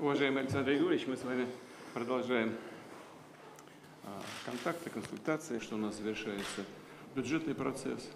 Уважаемый Александр Григорьевич, мы с вами продолжаем контакты, консультации, что у нас завершается бюджетный процесс.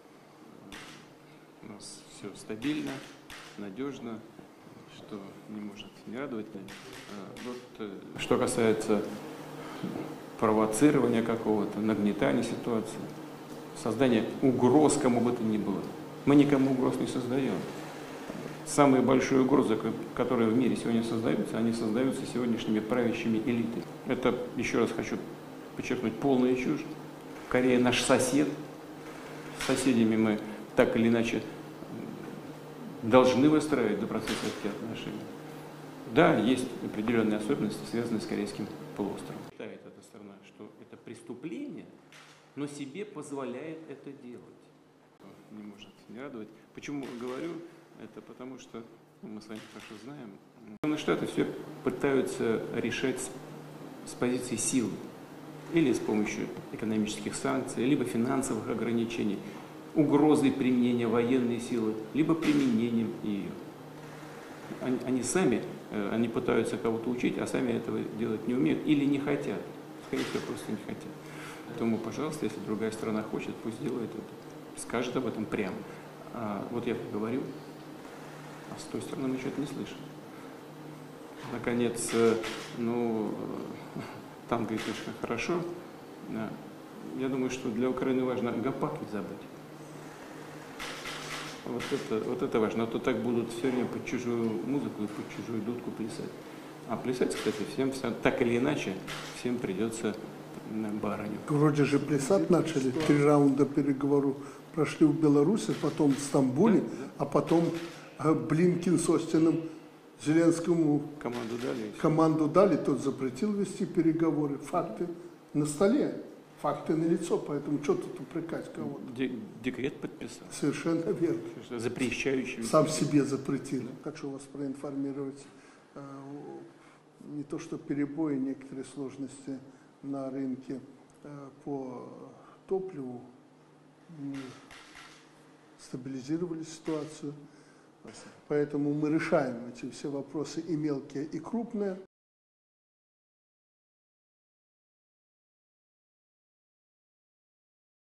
У нас все стабильно, надежно, что не может не радовать. Что касается провоцирования какого-то, нагнетания ситуации, создания угроз кому бы то ни было. Мы никому угроз не создаем. Самые большие угрозы, которые в мире сегодня создаются, они создаются сегодняшними правящими элитами. Это, еще раз хочу подчеркнуть, полная чушь. Корея наш сосед. С соседями мы так или иначе должны выстраивать добрососедские отношения. Да, есть определенные особенности, связанные с Корейским полуостровом. Считает эта страна, что это преступление, но себе позволяет это делать. Не может не радовать. Почему говорю? Это потому что мы с вами хорошо знаем. Соединенные Штаты все пытаются решать с позиции силы. Или с помощью экономических санкций, либо финансовых ограничений, угрозой применения военной силы, либо применением ее. Они сами, они пытаются кого-то учить, а сами этого делать не умеют или не хотят. Скорее всего, просто не хотят. Поэтому, пожалуйста, если другая страна хочет, пусть делает это. Скажет об этом прямо. Вот я говорю, а с той стороны мы что-то не слышим. Наконец, там, говорит, очень хорошо. Я думаю, что для Украины важно гопак не забыть. Вот это важно. А то так будут все время под чужую музыку и под чужую дудку плясать. А плясать, кстати, всем так или иначе, всем придется на барыню. Вроде же плясать начали. 3 раунда переговоров прошли в Беларуси, потом в Стамбуле, а потом Блинкин с Остином Зеленскому команду дали, тот запретил вести переговоры. Факты на столе, факты налицо, поэтому что тут упрекать кого-то? Декрет подписал. Совершенно верно. Запрещающий. Сам себе запретил. Хочу вас проинформировать, не то что перебои, некоторые сложности на рынке по топливу стабилизировали ситуацию. Поэтому мы решаем эти все вопросы и мелкие, и крупные.